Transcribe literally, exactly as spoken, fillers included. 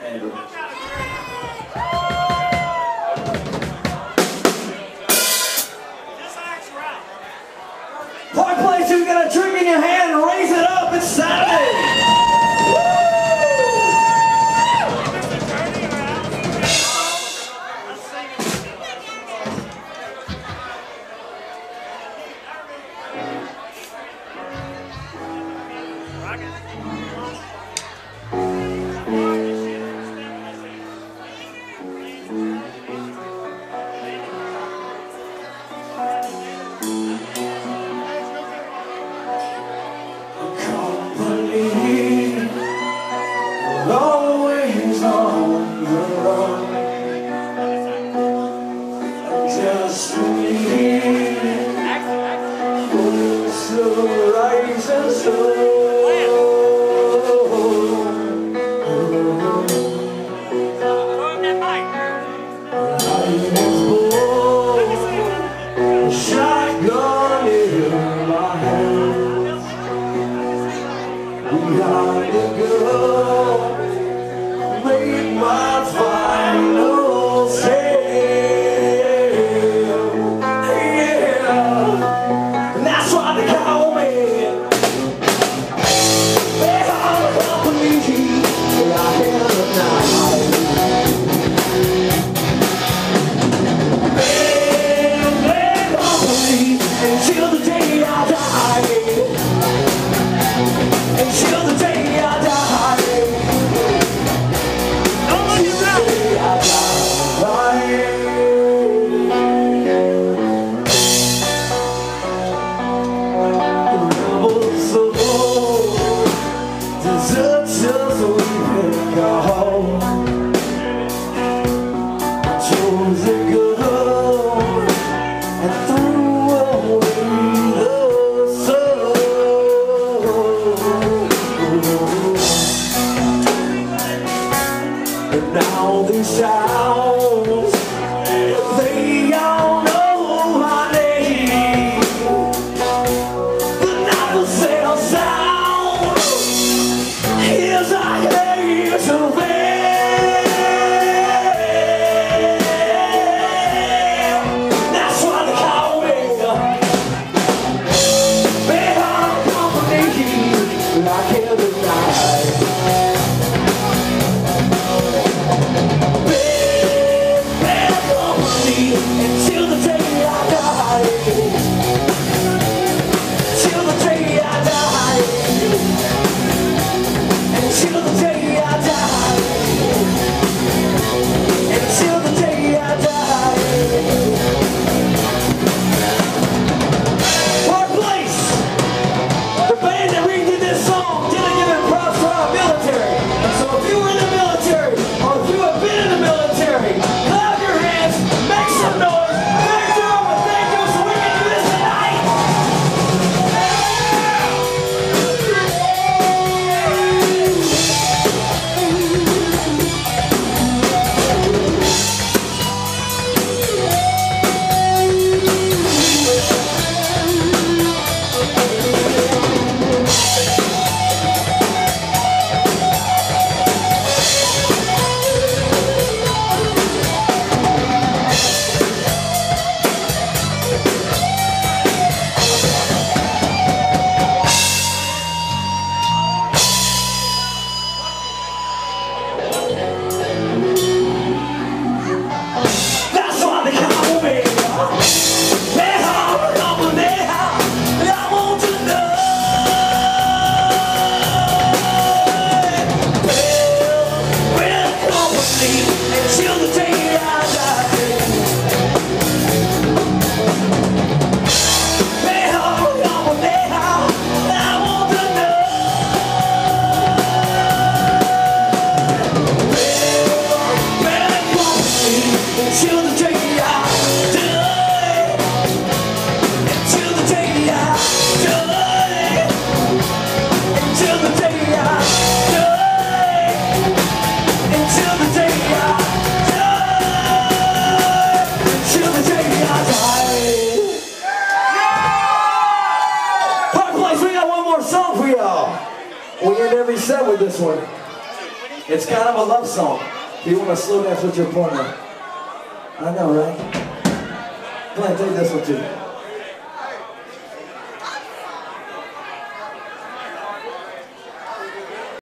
Andrew. Park Place, you got a drink in your hand and raise it up. It's Saturday. Always on the run, just me, who's the rising sun. Shotgun in my hand, behind the girl. Make my final stand, yeah, and that's why they call me. They all company I had a night. They, they company until the day I die, until the day I die. Now these sounds, they all know my name. The night sail sound, here's I came to fail. That's why they call me. They are company like every night. Until the day I die, till the day I die, until the day I die, until the day I die. Park Place, the band that redid this song didn't give it props to our military. So if you were in the military, or if you have been in the military, clap your hands, make some noise. We end every set with this one. It's kind of a love song. Do you want to slow dance with your partner? I know, right? Glenn, take this one too.